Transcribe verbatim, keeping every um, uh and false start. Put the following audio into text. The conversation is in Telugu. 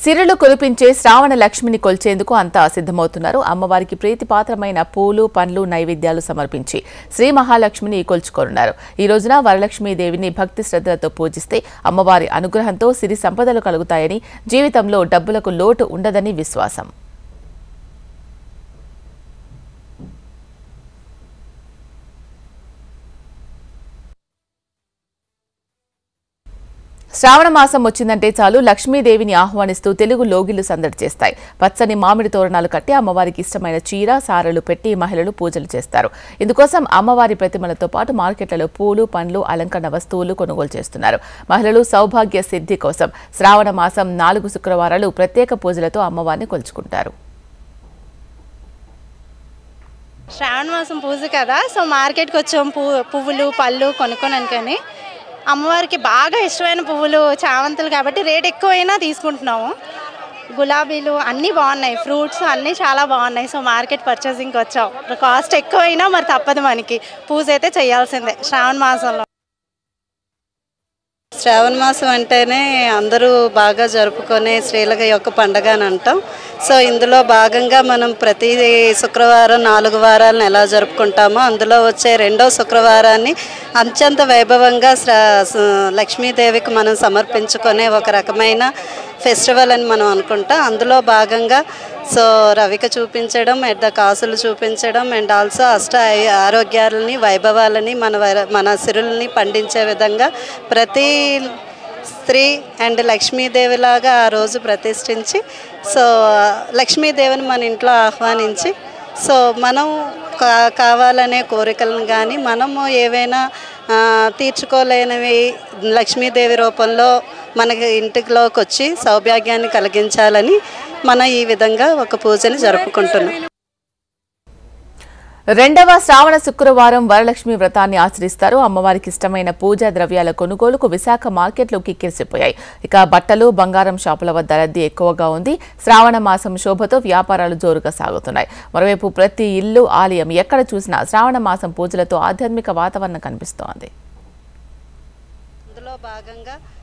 సిరులు కురిపించే శ్రావణ లక్ష్మిని కొల్చేందుకు అంతా సిద్ధమవుతున్నారు. అమ్మవారికి ప్రీతిపాత్రమైన పూలు, పండ్లు, నైవేద్యాలు సమర్పించి శ్రీ మహాలక్ష్మిని కొల్చుకోనున్నారు. ఈ రోజున వరలక్ష్మీదేవిని భక్తి శ్రద్ధలతో పూజిస్తే అమ్మవారి అనుగ్రహంతో సిరి సంపదలు కలుగుతాయని, జీవితంలో డబ్బులకు లోటు ఉండదని విశ్వాసం. శ్రావణ మాసం వచ్చిందంటే చాలు లక్ష్మీదేవిని ఆహ్వానిస్తూ తెలుగు లోగిళ్లు సందడి చేస్తాయి. పచ్చని మామిడి తోరణాలు కట్టి అమ్మవారికి ఇష్టమైన చీర, సారలు పెట్టి మహిళలు పూజలు చేస్తారు. ఇందుకోసం అమ్మవారి ప్రతిమలతో పాటు మార్కెట్లలో పూలు, పండ్లు, అలంకరణ వస్తువులు కొనుగోలు చేస్తున్నారు. మహిళలు సౌభాగ్య సిద్ధి కోసం శ్రావణ మాసం నాలుగు శుక్రవారాలు ప్రత్యేక పూజలతో అమ్మవారిని కొలుచుకుంటారు. శ్రావణ మాసం పూజ కదా, సో మార్కెట్కి వచ్చాం. పువ్వు పువ్వులు పళ్ళు కొనుక్కోననుకని అమ్మవారికి బాగా ఇష్టమైన పువ్వులు చామంతులు కాబట్టి రేట్ ఎక్కువైనా తీసుకుంటున్నాము. గులాబీలు అన్నీ బాగున్నాయి, ఫ్రూట్స్ అన్నీ చాలా బాగున్నాయి. సో మార్కెట్ పర్చేసింగ్కి వచ్చాం. కాస్ట్ ఎక్కువైనా మరి తప్పదు, మనకి పూజ అయితే చేయాల్సిందే శ్రావణ మాసంలో. శ్రావణ మాసం అంటేనే అందరూ బాగా జరుపుకునే స్త్రీల యొక్క పండుగ అని అంటాం. సో ఇందులో భాగంగా మనం ప్రతి శుక్రవారం నాలుగు వారాలను ఎలా జరుపుకుంటామో అందులో వచ్చే రెండో శుక్రవారాన్ని అత్యంత వైభవంగా లక్ష్మీదేవికి మనం సమర్పించుకునే ఒక రకమైన ఫెస్టివల్ అని మనం అనుకుంటాం. అందులో భాగంగా సో రవిక చూపించడం, ఎడ్డ కాసులు చూపించడం, అండ్ ఆల్సో అష్ట ఆరోగ్యాలని, వైభవాలని, మన మన సిరుల్ని పండించే విధంగా ప్రతి స్త్రీ అండ్ లక్ష్మీదేవిలాగా ఆ రోజు ప్రతిష్ఠించి సో లక్ష్మీదేవిని మన ఇంట్లో ఆహ్వానించి సో మనం కా కావాలనే కోరికలను కానీ మనము ఏవైనా తీర్చుకోలేనివి లక్ష్మీదేవి రూపంలో మనకి ఇంటిలోకి వచ్చి సౌభాగ్యాన్ని కలిగించాలని మనం ఈ విధంగా ఒక పూజని జరుపుకుంటున్నాం. రెండవ శ్రావణ శుక్రవారం వరలక్ష్మి వ్రతాన్ని ఆచరిస్తారు. అమ్మవారికి ఇష్టమైన పూజా ద్రవ్యాల కొనుగోలుకు విశాఖ మార్కెట్లు కిక్కిరిసిపోయాయి. ఇక బట్టలు, బంగారం షాపుల వద్ద రద్దీ ఎక్కువగా ఉంది. శ్రావణ మాసం శోభతో వ్యాపారాలు జోరుగా సాగుతున్నాయి. మరోవైపు ప్రతి ఇల్లు, ఆలయం ఎక్కడ చూసినా శ్రావణ మాసం పూజలతో ఆధ్యాత్మిక వాతావరణం కనిపిస్తోంది. అందులో భాగంగా